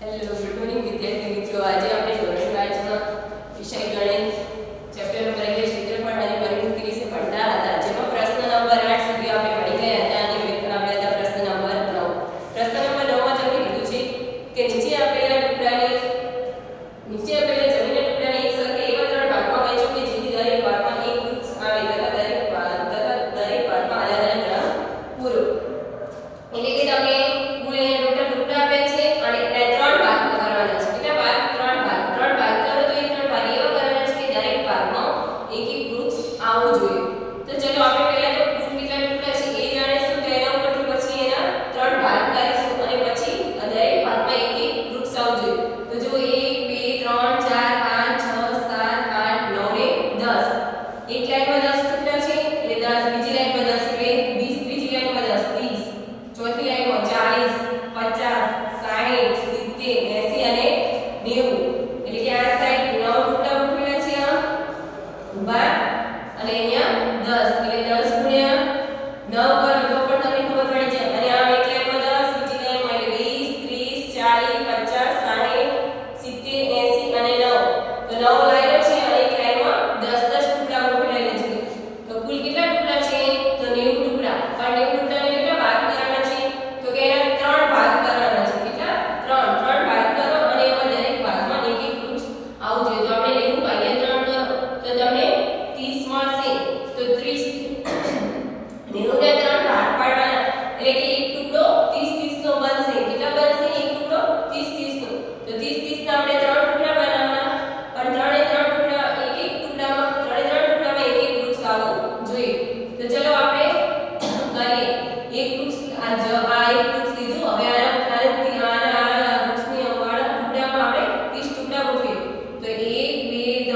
Hello good morning વિદ્યાર્થી મિત્રો, આજે આપણે ધોરણ 5 માં વિષય ગણિત ચેપ્ટર નંબર 11 ક્ષેત્રફળ અને પરિમિતિ વિશે ભણતા હતા, જેમાં પ્રશ્ન નંબર 8 સુધી આપણે ભણી ગયા હતા અને આપણે હતા પ્રશ્ન નંબર 9. પ્રશ્ન નંબર 9 માં તમને કીધું છે કે નીચે આપેલા જમીનના ટુકડાને એક સરખે એવા ત્રણ ભાગમાં વહેંચો કે જેથી દરેક ભાગમાં એક વૃક્ષ આવે તથા દરેક ભાગમાં અલગ અલગ રંગ પૂરો. એટલે કે તમે કુલ ટોટલ ટુકડા આપ્યા છે અને ત્રણ ભાગ કરવાના છે. કેટલા ભાગ? ત્રણ ભાગ કરો તો એ ત્રણ ભાગ એવા કરવાના છે કે દરેક ભાગમાં એક એક વૃક્ષ આવવું જોઈએ. તો ચલો આપણે પહેલા તો કુલ કેટલા ટુકડા છે એ જાણીશું, તેના ઉપરથી પછી એના ત્રણ ભાગ કરીશું અને પછી દરેક ભાગમાં એક એક વૃક્ષ આવવું જોઈએ. તો જો 1 2 3 4 5 6 7 8 9 ને 10. એક લાઈનમાં 10 ટુકડા છે એટલે 10, બીજી લાઈનમાં 10 એટલે 20, બીજી લાઈનમાં 10 30, ચોથી લાઈનમાં 40 50 60 70 80 અને 90. એટલે કે આ સાઈડ 9 ટુકડા મૂકેલા છે આ ઊભા અને અહીંયા 10 એટલે 10 ગુણ્યા 9 કરો તો પણ તમને ખબર પડી જાય. અને આ એક લાઈનમાં 10, બીજી લાઈનમાં એટલે 20 30 40 50 60 70 80 અને 9. તો 9 લાઈનો છે અને એક લાઈનમાં 10 ટુકડા મૂકેલા છે. તો કુલ કેટલા ટુકડા છે? તો 90 ટુકડા. પણ 90 ટુકડાને કેટલા ભાગ કરવાના છે? તો કે એના ત્રણ ભાગ કરવાના છે. કેટલા? ત્રણ ભાગ કરો અને એમાં દરેક ભાગમાં એક એક વૃક્ષ આવવું જોઈએ. તો આપણે 90 ભાગ્યા 3 કરો તો તમને 30 મળશે. તો 30 90 ને 3 ભાગ પાડવાના એટલે કે એક ટુકડો 30 30 નો બનશે. કેટલા બનશે? એક ટુકડો 30 30 નો. તો 30 30 ના આપણે ત્રણ ટુકડા બનાવવાના, પણ ત્રણે ત્રણ ટુકડા એક એક ટુકડામાં એક એક વૃક્ષ આવવું જોઈએ. તો ચલો આપણે કરીએ. એક વૃક્ષ આ એક વૃક્ષ લીધું. હવે આના વૃક્ષની વાળા ટુકડામાં આપણે 30 ટુકડા ગોઠવીએ. તો 1 2 3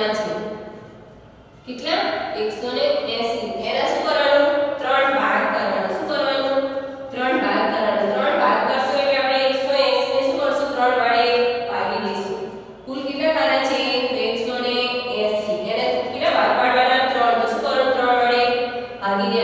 કેટલા 180 એના શું કરવાનું ત્રણ ભાગ કરવાના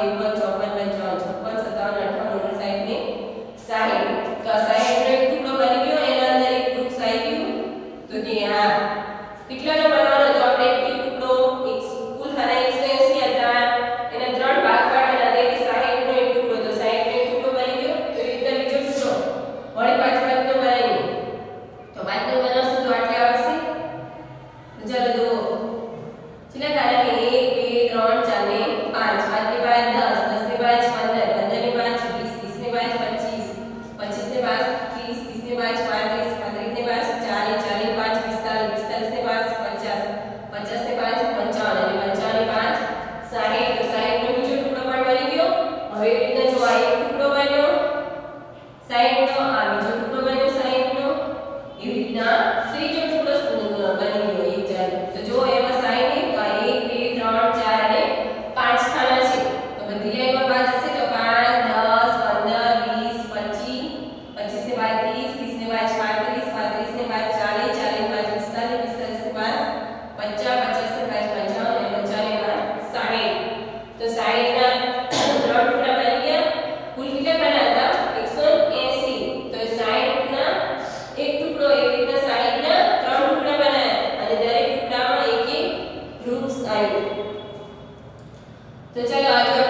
तो चलो आज